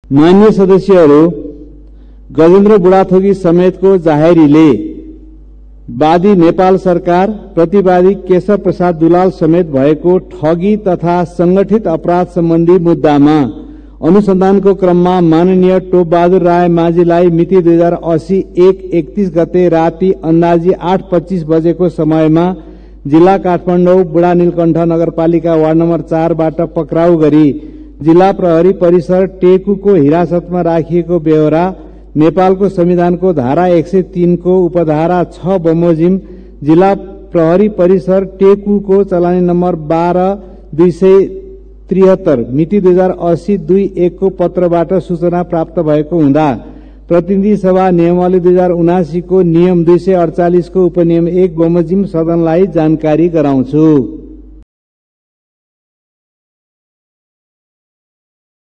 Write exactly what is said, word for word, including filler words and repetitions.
मान्य सदस्यहरू, गजेन्द्र बुढाथोकी समेतको जाहेरीले वादी नेपाल सरकार, प्रतिवादी केशव प्रसाद दुलाल समेत भएको ठगी तथा संगठित अपराध सम्बन्धी मुद्दामा अनुसन्धानको क्रममा माननीय टोप बहादुर राय माझीलाई मिति दुई हजार अस्सी एक एकतीस गते राति अन्दाजी आठ पच्चीस बजेको समयमा जिल्ला काठमाडौँ बुढा नीलकण्ठ नगरपालिका वार्ड नम्बर चारबाट पक्राउ गरी जिल्ला प्रहरी परिसर टेकुको हिरासतमा राखिएको बेहोरा नेपालको संविधानको धारा एक सय तीन को उपधारा छ बमोजिम जिल्ला प्रहरी परिसर टेकुको चलानी नम्बर बाह्र दुई सय त्रिहत्तर मिति दुई हजार अस्सी दुई एक को पत्रबाट सूचना प्राप्त भएको हुँदा प्रतिनिधि सभा नियमावली दुई हजार उनासी को नियम दुई सय अडचालीस को उपनियम एक बमोजिम सदनलाई जानकारी गराउँछु।